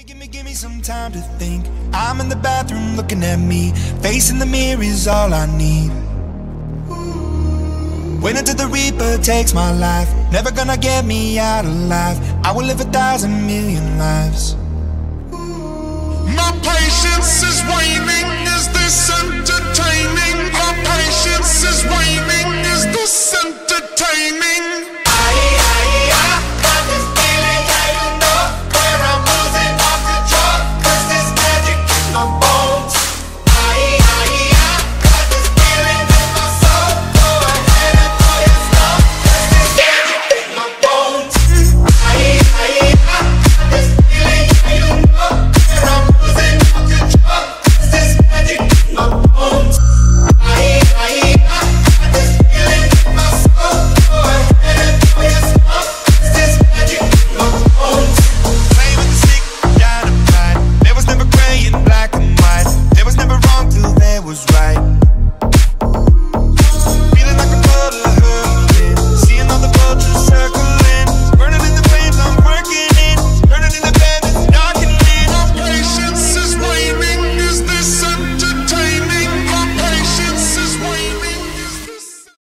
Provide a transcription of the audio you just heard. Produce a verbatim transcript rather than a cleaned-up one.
Give me, give me some time to think. I'm in the bathroom looking at me. Facing the mirror is all I need. Wait until the Reaper takes my life. Never gonna get me out alive. I will live a thousand million lives. My patience is waning. Is this entertaining? My patience is waning. Is this entertaining? Was right.